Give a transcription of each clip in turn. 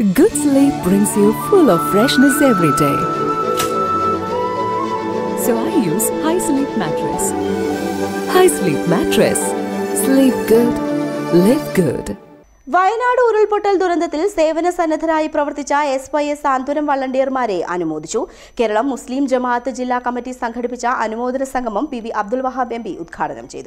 Good sleep brings you full of freshness every day. So I use High Sleep Mattress. High Sleep Mattress. Sleep good. Live good. Wayanad ഉരുൾപൊട്ടൽ ദുരന്തത്തിൽ സേവന സന്നദ്ധരായി പ്രവർത്തിച്ച എസ്വൈഎസ് സാന്ത്വനം വളണ്ടിയർമാരെ അനുമോദിച്ചു. കേരളം മുസ്ലിം ജമാഅത്ത് ജില്ലാ committee സംഘടിപ്പിച്ച അനുമോദന സംഗമം പി.വി. അബ്ദുൽ വഹാബ് എം.പി. ഉദ്ഘാടനം ചെയ്തു.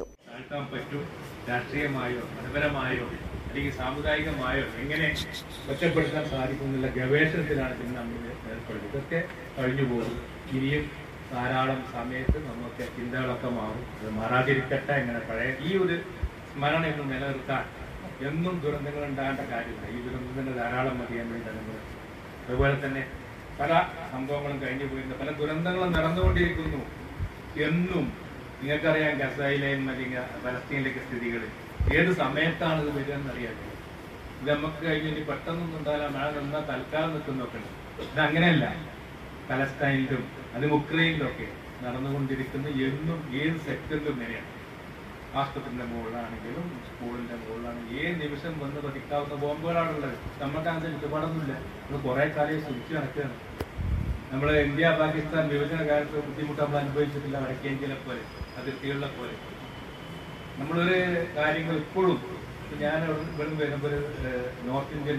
രാഷ്ട്രീയമായോ മതപരമായോ അല്ലെങ്കിൽ സാമുദായികമായോ എങ്ങനെ ഒറ്റപ്പെടുത്താൻ സാധിക്കുന്നുള്ള ഗവേഷണത്തിലാണ് ഇന്ന് നമ്മൾ ഏർപ്പെടുന്നത്. ഇതൊക്കെ കഴിഞ്ഞു പോകും. ഇനിയും ധാരാളം സമയത്ത് നമുക്ക് ചിന്തകളൊക്കെ മാറും. അത് മാറാതിരിക്കട്ടെ. എങ്ങനെ പഴയ ഈ ഒരു സ്മരണ ഇന്ന് നിലനിർത്താൻ എന്നും ദുരന്തങ്ങൾ ഉണ്ടാകേണ്ട കാര്യമില്ല. ഈ ദുരന്തത്തിന് ധാരാളം മതിയാൻ വേണ്ടി നമ്മൾ അതുപോലെ തന്നെ പല സംഭവങ്ങളും കഴിഞ്ഞു പോയിരുന്ന പല ദുരന്തങ്ങളും നടന്നുകൊണ്ടിരിക്കുന്നു. എന്നും നിങ്ങൾക്കറിയാം ഗസയിലെയും അല്ലെങ്കിൽ പലസ്തീനിലേക്ക് സ്ഥിതികൾ ഏത് സമയത്താണ് ഇത് വരിക എന്നറിയാം. ഇത് നമുക്ക് കഴിഞ്ഞ് ഇനി പെട്ടെന്നൊന്നും ഉണ്ടാകാൻ മഴ നിന്നാൽ തൽക്കാലം നിൽക്കുന്നൊക്കെ ഉണ്ട്. ഇത് അങ്ങനെയല്ല. പലസ്തീനിലും അത് ഉക്രൈനിലും ഒക്കെ നടന്നുകൊണ്ടിരിക്കുന്ന എന്നും ഏത് സെക്ടറിലും ഇങ്ങനെയാണ്. ആശുപത്രിന്റെ മുകളിലാണെങ്കിലും സ്കൂളിന്റെ മുകളിലാണെങ്കിലും ഏത് നിമിഷം വന്ന് പതിക്കാവുന്ന ബോംബുകളാണുള്ളത്. നമുക്ക് അങ്ങനത്തെ ചുറ്റുപാടൊന്നുമില്ല. നമ്മൾ കുറെ കാലം സൂക്ഷിച്ച് നടക്കുകയാണ്. നമ്മൾ ഇന്ത്യ പാകിസ്ഥാൻ വിഭജന കാലത്ത് ബുദ്ധിമുട്ട് നമ്മൾ അനുഭവിച്ചിട്ടില്ല. വടക്കേന്ത്യയിലെ പോലെ അതിർത്തികളിലെ പോലെ നമ്മളൊരു കാര്യങ്ങൾ ഇപ്പോഴും ഞാൻ ഇവിടെ വരുമ്പോൾ നോർത്ത് ഇന്ത്യൻ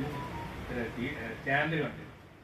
സ്റ്റാൻഡ് കണ്ടു.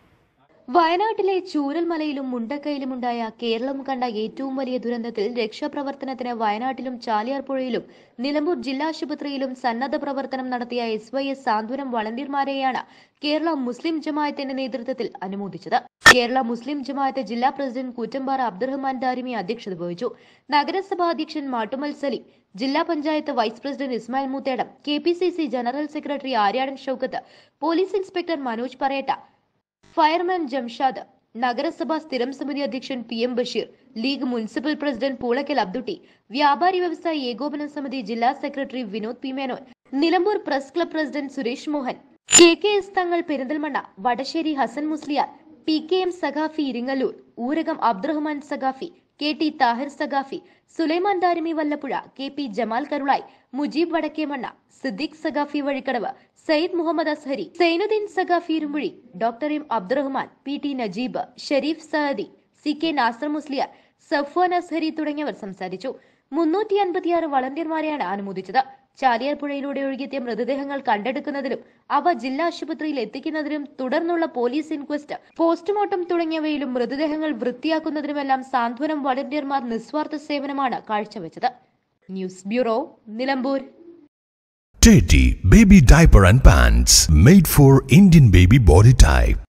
വയനാട്ടിലെ ചൂരൽമലയിലും മുണ്ടക്കയിലുമുണ്ടായ കേരളം കണ്ട ഏറ്റവും വലിയ ദുരന്തത്തിൽ രക്ഷാപ്രവർത്തനത്തിന് വയനാട്ടിലും ചാലിയാർപുഴയിലും നിലമ്പൂർ ജില്ലാശുപത്രിയിലും സന്നദ്ധ പ്രവർത്തനം നടത്തിയ എസ്വൈഎസ് സാന്ത്വനം വളണ്ടിയർമാരെയാണ് കേരള മുസ്ലിം ജമാഅത്തിന്റെ നേതൃത്വത്തിൽ അനുമോദിച്ചത്. കേരള മുസ്ലിം ജമാഅത്ത് ജില്ലാ പ്രസിഡന്റ് കൂറ്റമ്പാറ അബ്ദുറഹ്മാൻ ദാരിമി അധ്യക്ഷത വഹിച്ചു. നഗരസഭാ അധ്യക്ഷൻ മാട്ടുമൽ സലീം, ജില്ലാ panchayat vice president Ismail Moothedam, KPCC general secretary Aryadan Shoukath, police inspector Manoj Parayatta, fireman Jamshad, നഗരസഭാ സ്ഥിരം സമിതി അധ്യക്ഷൻ PM. Basheer, league municipal president Poolakkal Abdutty, വ്യാപാരി വ്യവസായി ഏകോപന സമിതി ജില്ലാ സെക്രട്ടറി Vinod P. Menon, Nilambur press club president Suresh Mohan, KS. Thangal Perinthalmanna, Vadasseri Hasan Musliyar, PKM. Saqafi Iringallur, Oorakam Abdurahman Saqafi, KT. Thahir Saqafi, Sulaiman Darimi Vallappuzha, KP. Jamal Karulai, Mujeeb Vadakkemanna, Siddique Saqafi Vazhikkadavu, Sayyid Muhammad Azhari, Zainuddin Saqafi Irumuzhi, doctor M Abdurahman, PT. Najeeb, Shareef Saadi, CK. Nasar Musliyar, Safwan Azhari തുടങ്ങിയവർ സംസാരിച്ചു. 356 വളണ്ടിയർമാരെയാണ് അനുമോദിച്ചത്. ചാലിയാർപുഴയിലൂടെ ഒഴുകിയെത്തിയ മൃതദേഹങ്ങൾ കണ്ടെടുക്കുന്നതിലും അവ ജില്ലാ ആശുപത്രിയിൽ എത്തിക്കുന്നതിനും തുടർന്നുള്ള പോലീസ് ഇൻക്വസ്റ്റ്, പോസ്റ്റ്മോർട്ടം തുടങ്ങിയവയിലും മൃതദേഹങ്ങൾ വൃത്തിയാക്കുന്നതിനുമെല്ലാം സാന്ത്വനം വളണ്ടിയർമാർ നിസ്വാർത്ഥ സേവനമാണ് കാഴ്ചവെച്ചത്. News bureau, Nilambur. Teddy Baby Diaper and Pants made for Indian baby body type.